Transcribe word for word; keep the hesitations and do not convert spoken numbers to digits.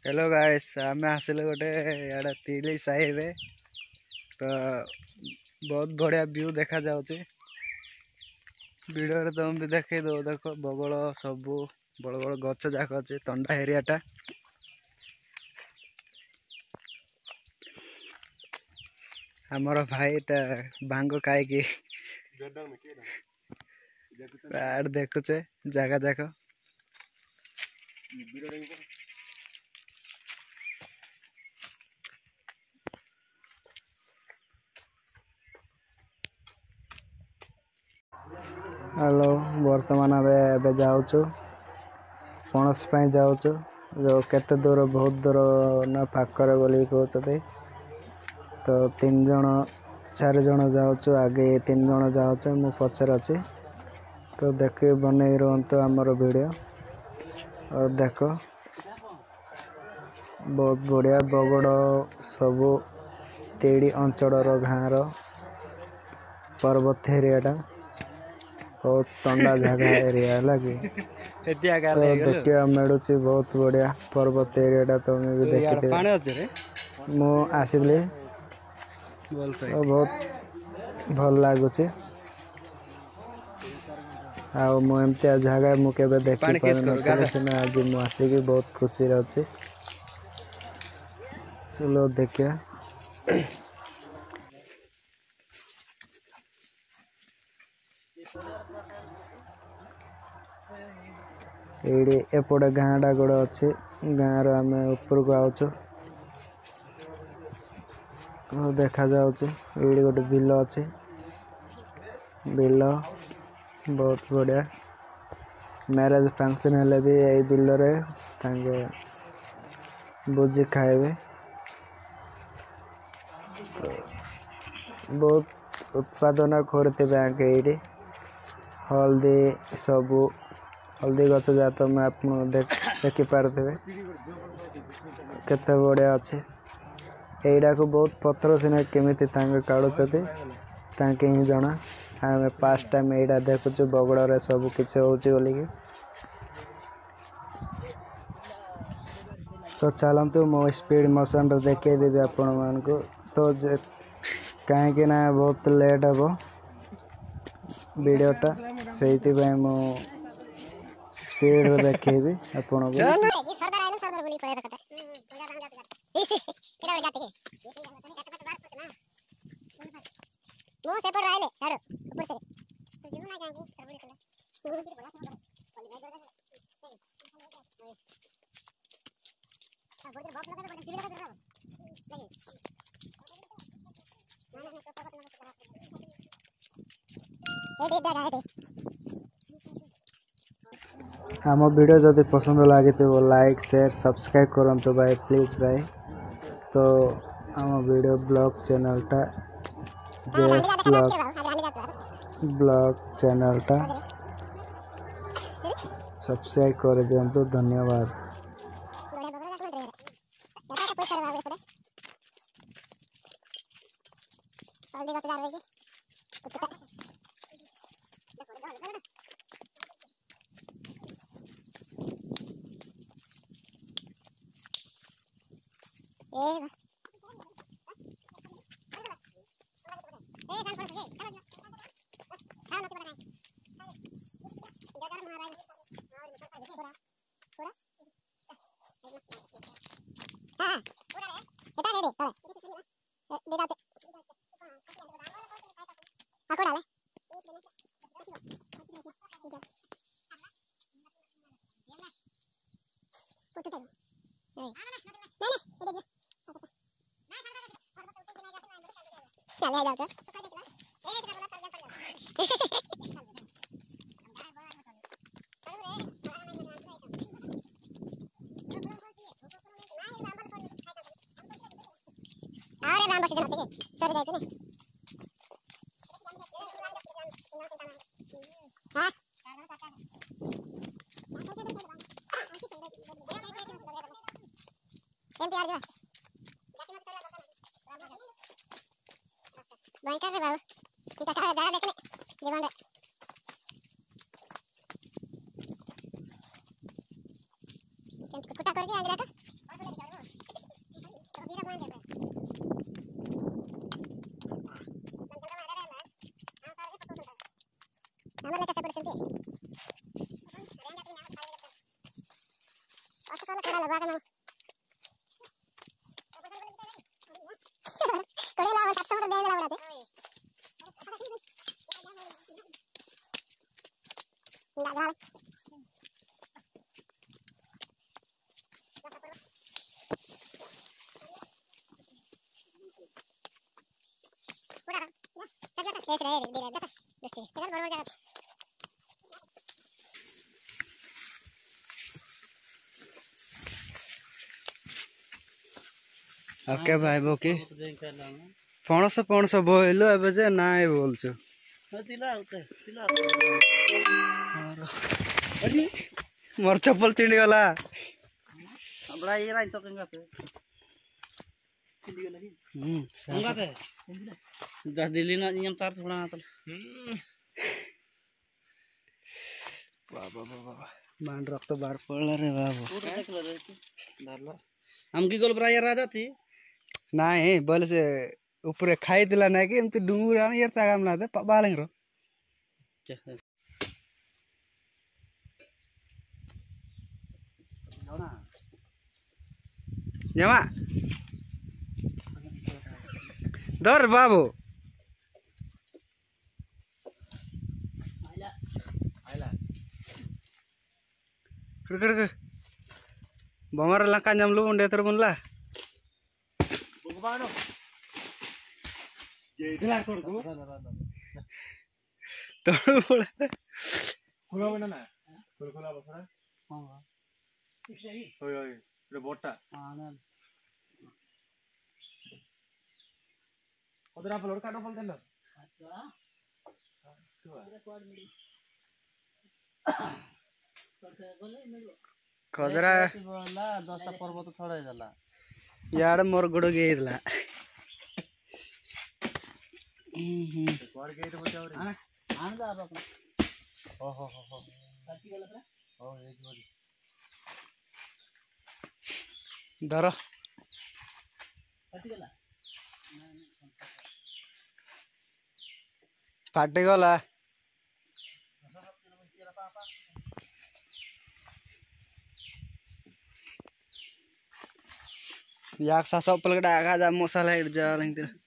Hello guys आम आसिल गोटे इे तीली साही रे तो बहुत बढ़िया व्यू देखा जाउची वीडियो तुम भी देखे दो देख बगल सबू बड़ बड़ गच जाक अच्छे थंडा एरियाटा आमर भाईटा भांग खाई देखुचे जगह जाक हेलो बर्तमान आबे जाऊँ पणस जाऊँ जो केते दूर बहुत दूर ना पाखरे बोली कहते तो तीन जन चार जन जाऊँ आगे तीन जन जाऊँ मु पचर अच्छी तो देख बन रुहतु आमर वीडियो और देख बहुत बढ़िया बगड़ सबू तेड़ी अंचल गाँव पर्वत एरियाटा बहुत ठंडा जगह एरिया लगे तो देखा मिलूँ बहुत बढ़िया पर्वत एरियाटा तुम्हें भी देखी मु आसली तो बहुत भल लगुच आमती जगह मुझे देखी पार सीना आज मुझे आसिक बहुत खुशी अच्छी चलो देखिए ये एपटे गाँटा गोटे अच्छी गाँव आम ऊपर को आउचु देखा जाऊँ ये गोटे बिल अच्छी बिल बहुत बढ़िया मैरेज फंक्शन हेले भी यही बिल रे तांगे भोजी खाइबे तो बहुत उत्पादन करते ये हल्दी सबू हल्दी गच जा तो मैं आप देख देखी पारे केते बढ़िया अच्छे यहीटा को बहुत पथर सीना केमी काढ़ुच्च ताके ही जना आम पास्ट टाइम यहीटा देखुचु बगड़ सब किसी हो तो चलतु मो स्पीड मोशन देखे देवी आपण मान को तो कहीं ना बहुत लेट हे वीडियोटा से मो स्पीड देखेबी आपण आम वीडियो जदि पसंद लगी तो लाइक शेयर सब्सक्राइब करूँ भाई प्लीज भाई तो आम वीडियो ब्लॉग चैनलटा जेएस ब्लॉग ब्लॉग चैनलटा सब्सक्राइब कर दिंतु धन्यवाद। भयंकर बाबू इनका सारा जगह देखने जीवन रे कुटा करके आगे रखा ओके भाई बोकी पणस पणस बोइलु एबे जे नाइ बोलछु मोर चप्पल चिंडी गला हमरा ये राइ तो कंगा पे चिंडी गला की हम संगा ते दा दिल्ली ना नियम तार थोड़ा तल बाबा बाबा मान रख तो बार पड़ला रे बाबू हम की गोल प्राय राजा थी नाही बोले से ऊपर खाई दिला ना कि एमती डुंगुर आन यार तागाम ना दे बालेंग रो जमा दर बाबू आइला कर कर कर बमर लंका जमलू उंडे तर बनला बुगबानो ये इधर कर दो तो बोला खुला बना ना खुला खुला बसरा हां इसरी ओय ओय रे बोटा हां ना ओदरा फ्लोर काटो बोल देलो अच्छा खजरा दस पर्वत थोड़ा जाला यार मोर गुड़ गेला कोर गेट बचाओ रे आन जा बाप ओ हो हो हो काटी गेला रे ओ एक बारी दर काटी गेला फाटी गला याक सा सब पलगड़ा आगा जा मसाला इट जा लंग